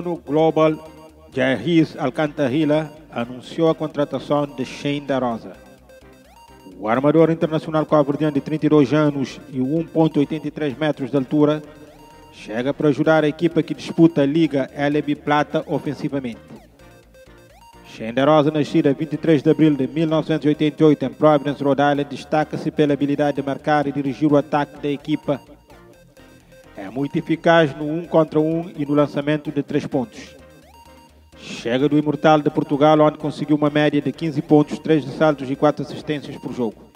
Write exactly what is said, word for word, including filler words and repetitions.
ONU Global, Jair Alcantarilla, anunciou a contratação de Shane da Rosa. O armador internacional cabo-verdiano de trinta e dois anos e um vírgula oitenta e três metros de altura chega para ajudar a equipa que disputa a Liga L B Plata ofensivamente. Shane da Rosa, nascido a vinte e três de abril de mil novecentos e oitenta e oito em Providence, Rhode Island, destaca-se pela habilidade de marcar e dirigir o ataque da equipa. É muito eficaz no um contra um e no lançamento de três pontos. Chega do Imortal de Portugal, onde conseguiu uma média de quinze pontos, três ressaltos e quatro assistências por jogo.